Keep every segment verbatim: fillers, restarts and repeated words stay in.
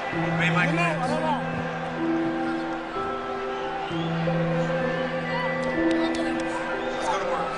Obey my commands. Let's go to work.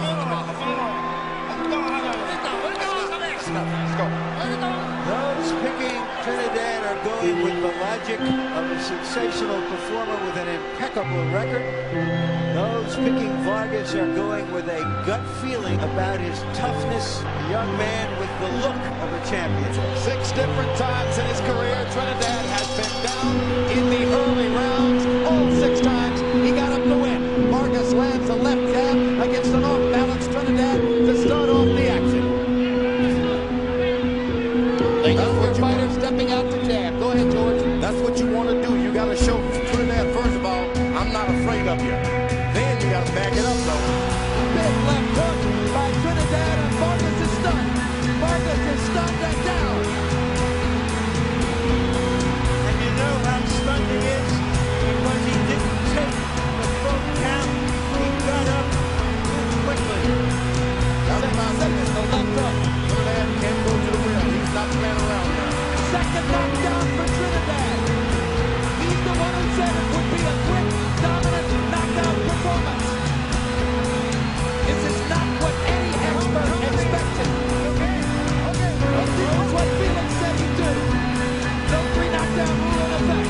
Let's go. Those picking Trinidad are going with the logic of a sensational performer with an impeccable record. Those picking Vargas are going with a gut feeling about his toughness, a young man with the look of a champion. Six different times in his career, Trinidad has been down in the early rounds. All six times he got up to win. Vargas lands a left jab against an off-balance Trinidad to start off the action. Younger fighter stepping out to jab. Go ahead, George. That's what you want to do. You got to show Trinidad, first of all, I'm not afraid of you. Then you got to back it up, though. Big left hook by Trinidad, and Vargas is stunned. Vargas is stunned and down. And you know how stunned he is because he didn't take the full count. He got up quickly. Second seconds, the left hook. Trinidad can't go to the rim. He's not playing around now. Second knockdown for Trinidad. He's the one who said it would be a quick, dominant knockout performance. This is not what any expert expected. But this is what Felix said he'd do. No three knockdown rule in effect.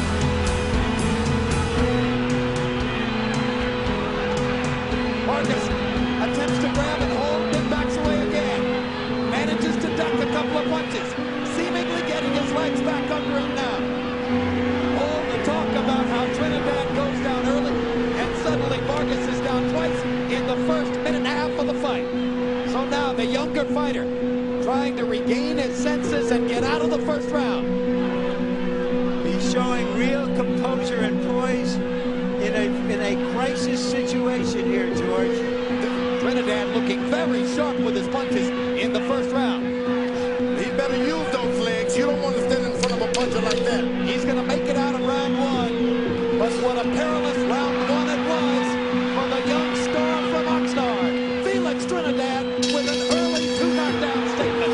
Vargas attempts to grab and hold, then backs away again. Manages to duck a couple of punches, seemingly getting his legs back under him now. All the talk about how Trinidad goes down early, and suddenly Vargas is down twice in the first minute and a half of the fight. So now the younger fighter trying to regain his senses and get out of the first round. He's showing real composure and poise in a in a crisis situation here, George. Trinidad looking very sharp with his punches in the first round. He better use those legs. You don't want to stand in front of a puncher like that. He's going to make it out of round one. But what a perilous round one it was for the young star from Oxnard. Felix Trinidad with an early two knockdown statement.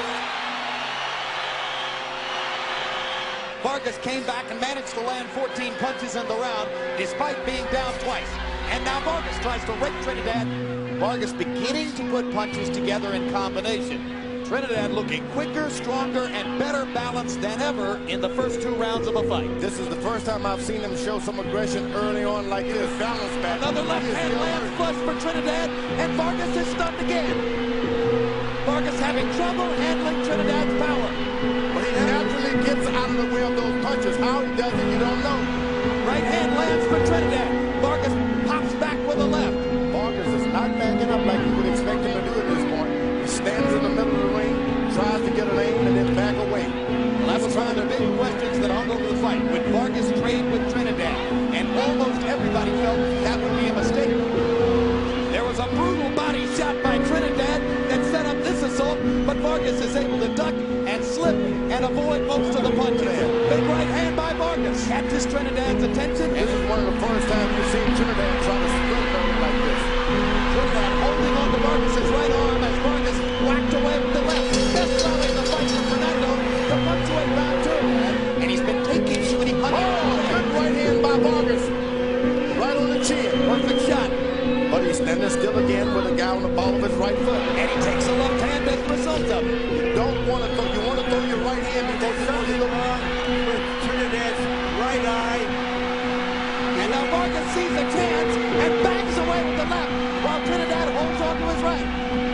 Vargas came back and managed to land fourteen punches in the round despite being down twice. And now Vargas tries to rake Trinidad. Vargas beginning to put punches together in combination. Trinidad looking quicker, stronger, and better balanced than ever in the first two rounds of a fight. This is the first time I've seen him show some aggression early on like this. Balance back. Another left hand lands flush for Trinidad, and Vargas is stunned again. Vargas having trouble handling Trinidad's power. But he naturally gets out of the way of those punches. How he does it, you don't know. Right hand lands for Trinidad. Vargas pops back with a left. Vargas is not backing up like you would expect him to do at this point. He stands in the middle of the ring, tries to get an aim, and then back away. Well, that was one of the big questions that hung over the fight. Would Vargas trade with Trinidad? And almost everybody felt that would be a mistake. There was a brutal body shot by Trinidad that set up this assault, but Vargas is able to duck and slip and avoid most of the punches. Big right hand by Vargas catches Trinidad's attention. This is one of the first times you've seen Trinidad try to split them like this. Trinidad holding on to Vargas' right arm as Vargas whacked away with the left. Best rally in the fight for Fernando to punctuate round two. And he's been taking shooting punches. Oh, good right hand by Vargas. Right on the chin. Perfect shot. But he's standing still again with a guy on the ball of his right foot. And he takes a left hand as a result of it. You don't want to throw, you want to throw your right hand before you throw the other one. With Trinidad's right eye. And now Vargas sees a chance and bangs away with the left while Trinidad holds on to his right.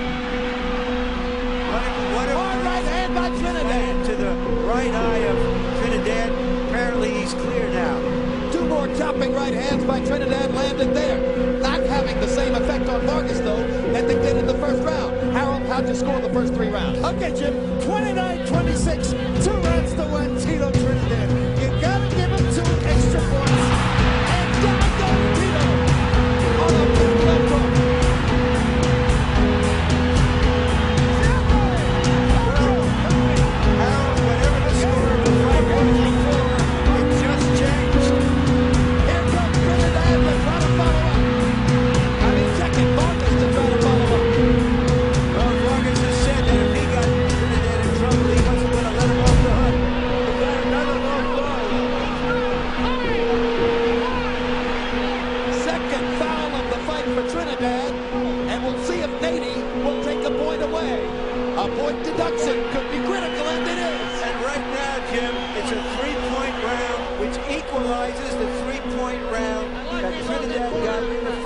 What a, what a Hard right hand by Trinidad. to the right eye of Trinidad. Apparently he's clear now. Two more chopping right hands by Trinidad landed there. Not having the same effect on Vargas, though, that they did in the first round. Harold, how'd you score the first three rounds? Okay, Jim, twenty-nine twenty-six, two rounds to one, Tito Trinidad. You gotta give him two extra points. And down goes Tito on a big left hook. Harold, whatever the score of the fight was before, it just changed. Here comes Trinidad to try to follow up. I mean, second Vargas to try to follow up. Well, Vargas has said that if he got Trinidad in trouble, he wasn't going to let him off the hook. He got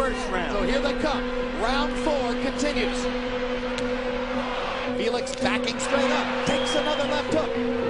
first round. So here they come. Round four continues. Felix backing straight up. Takes another left hook.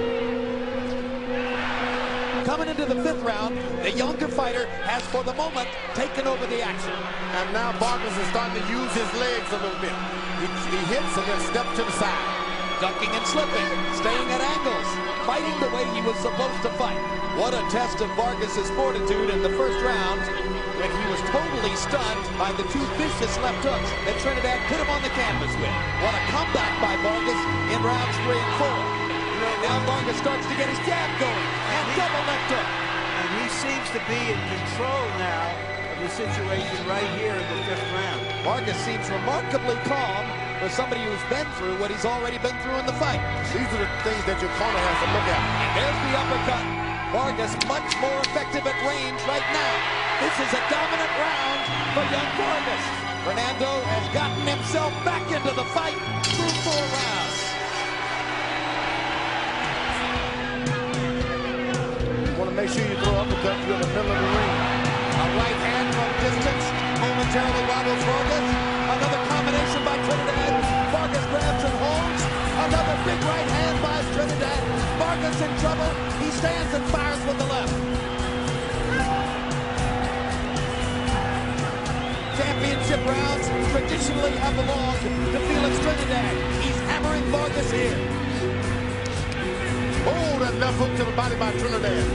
Coming into the fifth round, the younger fighter has, for the moment, taken over the action. And now Vargas is starting to use his legs a little bit. He, he hits and then steps to the side. Ducking and slipping, staying at angles, fighting the way he was supposed to fight. What a test of Vargas' fortitude in the first round when he was totally stunned by the two vicious left hooks that Trinidad put him on the canvas with. What a comeback by Vargas in rounds three and four. And now Vargas starts to get his jab going, and double left hook. And he seems to be in control now of the situation right here in the fifth round. Vargas seems remarkably calm for somebody who's been through what he's already been through in the fight. These are the things that your corner has to look at. And there's the uppercut. Vargas much more effective at range right now. This is a dominant round for young Vargas. Fernando has gotten himself back into the fight through four rounds. You want to make sure you throw uppercut in the middle of the ring. A right hand from distance momentarily wobbles Vargas. Another combination by Trinidad. Vargas grabs and holds. Another big right hand by Trinidad. Vargas in trouble. He stands and fires with the left. Championship rounds traditionally have belonged to Felix Trinidad. He's hammering Vargas here. Oh, that left hook to the body by Trinidad.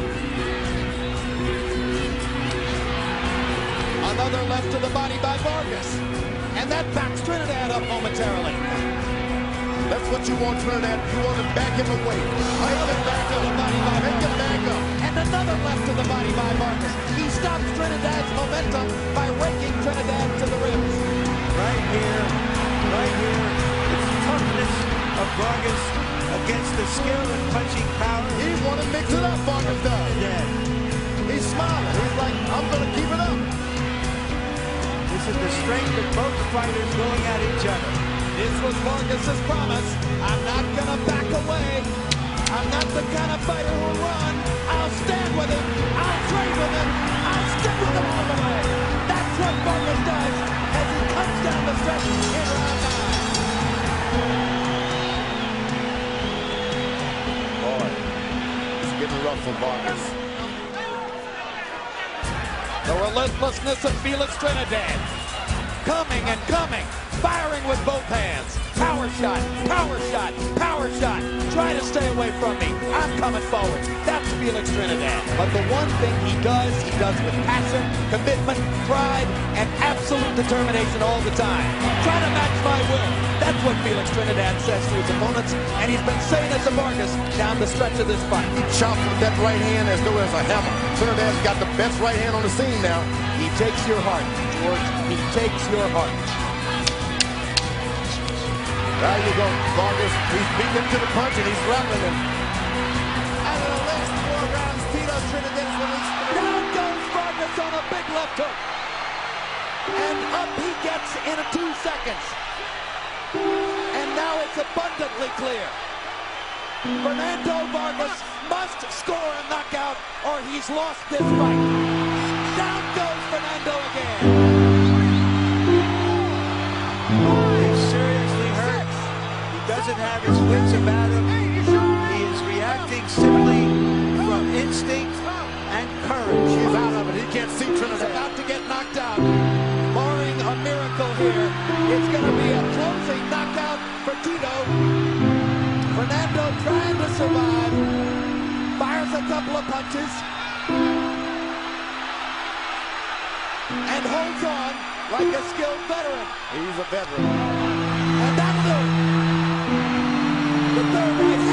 Another left to the body by Vargas. And that backs Trinidad up momentarily. That's what you want, Trinidad. You want to back him away. Make him back up. Make him back up. And another left to the body by Vargas. He stops Trinidad's momentum by raking Trinidad to the ribs. Right here, right here, it's toughness of Vargas against the skill and punching power. He want to mix it up, Vargas does. Yeah. He's smiling. He's like, I'm going to keep it up. This is the strength of both fighters going at each other. This was Vargas' promise. I'm not going to back away. I'm not the kind of fighter who'll run. I'll stand with him. I'll trade with him. I'll stick with him all the way. That's what Vargas does as he comes down the stretch in round nine. Boy, it's getting rough for Vargas. The relentlessness of Felix Trinidad. Coming and coming. Firing with both hands. Power shot, power shot, power shot. Try to stay away from me. I'm coming forward. That's Felix Trinidad. But the one thing he does, he does with passion, commitment, pride, and absolute determination all the time. Try to match my will. That's what Felix Trinidad says to his opponents, and he's been saying it to Vargas down the stretch of this fight. He chops with that right hand as though it's a hammer. Trinidad's got the best right hand on the scene now. He takes your heart, George. He takes your heart. There you go, Vargas. He's beating him to the punch and he's rattling him. Out of the last four rounds, Tito Trinidad's released. Down goes Vargas on a big left hook. And up he gets in two seconds. And now it's abundantly clear. Fernando Vargas must score a knockout or he's lost this fight. Down goes Fernando again. He's seriously hurt. He doesn't have his wits about him. He is reacting simply from instinct and courage. He's out of it. He can't see He's Trinidad. about to get knocked out. Barring a miracle here, it's going to be a closing knockout for Tito. Fernando trying to survive. Fires a couple of punches. And holds on like a skilled veteran. He's a veteran. And that'll do it. The third right